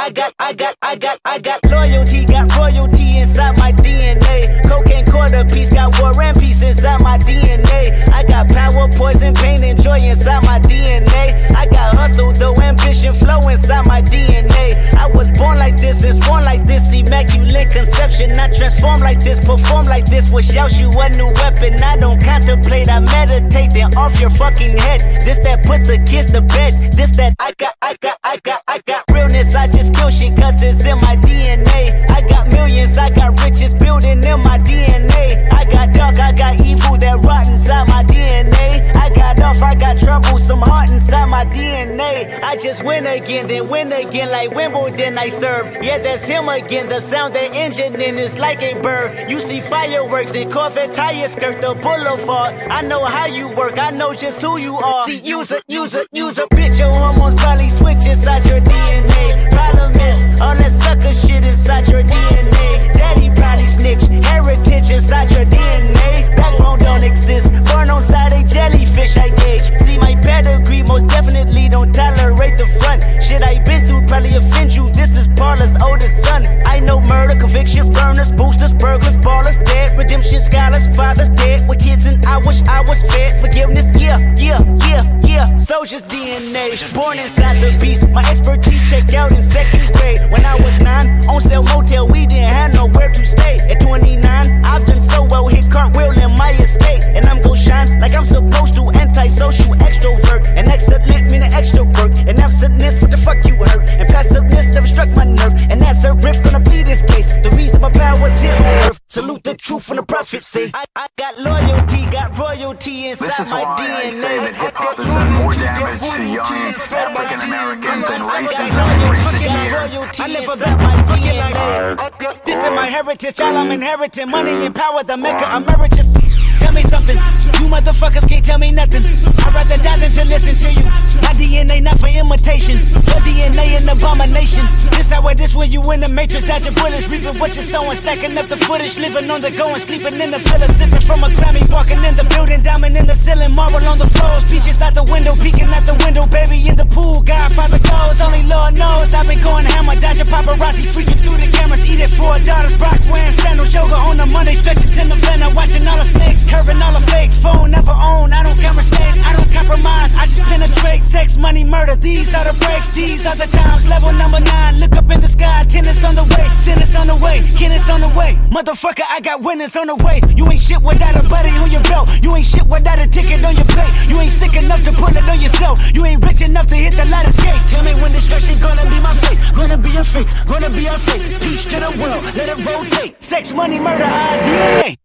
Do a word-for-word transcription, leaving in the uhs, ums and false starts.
I got, I got, I got, I got loyalty, got royalty inside my D N A. Cocaine quarter piece, got war and peace inside my D N A. I got power, poison, pain, and joy inside my D N A. I got hustle, though, ambition, flow inside my D N A. I was born like this and born like this, immaculate conception. I transform like this, perform like this. With Yeshua, a new weapon. I don't contemplate, I meditate, then off your fucking head. This that put the kids to bed. This that I got, I got, I got, I got realness. I just kill shit cause it's in my D N A. I got millions, I got riches building in my D N A. I got dark, I got evil that rot inside my D N A. I got off, I got troublesome heart inside my D N A. I just win again, then win again like Wimbledon I serve. Yeah, that's him again, the sound that engine in is like a bird. You see fireworks and Corvette tires skirt the boulevard. I know how you work, I know just who you are. See, use a, use a, use a bitch, your hormones probably switch inside your D N A. Problem is, all that sucker shit inside your D N A. Daddy probably snitch, heritage inside your D N A. Backbone don't exist, born on side a jellyfish I gauge. See my pedigree, most definitely don't tolerate the front. Shit I been through probably offend you, this is Paula's oldest son. I know murder, conviction, burners, boosters, burglars, ballers, dead, redemption, scholars, fathers dead, with kids and I wish I was fed. Forgiveness, yeah, yeah, yeah, yeah. Soldier's D N A, born inside the beast. My expertise checked out in second grade. When I was nine, on sale motel, we didn't have nowhere to stay. At twenty-nine, I've done so well, hit cartwheel in my estate. And I'm gon' shine like I'm supposed to, antisocial extrovert. And excellent meaning extra work. And absentness, what the fuck you hurt? And passiveness never struck my nerve. And that's a riff gonna be this case. The reason my power's here on earth. Salute the truth from the prophets say. I, I got loyalty, got royalty inside my D N A. This is why I say that hip-hop has done more damage to young African Americans than racism in recent years. I live about my D N A. This is my heritage, all I'm inheriting. Money and power, the Mecca emeritus. Tell me something, you motherfuckers can't tell me nothing. I'd rather die than to listen to you. My D N A not for imitation, your D N A an abomination. This how it is when you in the matrix, dodging bullets, reaping what you're sowing, stacking up the footage, living on the go and sleeping in the villa, sipping from a Grammy, walking in the building, diamond in the ceiling, marble on the floors, beaches out the window, peeking out the window, baby in the pool, Godfather goes, only Lord knows. I've been going hammer, dodging paparazzi, freaking through the cameras, eating four daughters, Brock wearing sandals, yoga on a Monday, stretching to November, watching all the snakes. Curving all the fakes, phone never own. I don't conversate, I don't compromise. I just penetrate, sex, money, murder. These are the breaks, these are the times. Level number nine, look up in the sky. Tennis on the way, sentence on the way, Kenneth on the way. Motherfucker, I got winners on the way. You ain't shit without a buddy on your belt. You ain't shit without a ticket on your plate. You ain't sick enough to put it on yourself. You ain't rich enough to hit the light escape. Tell me when destruction gonna be my fate. Gonna be a fate, gonna be a fate. Peace to the world, let it rotate. Sex, money, murder, our D N A.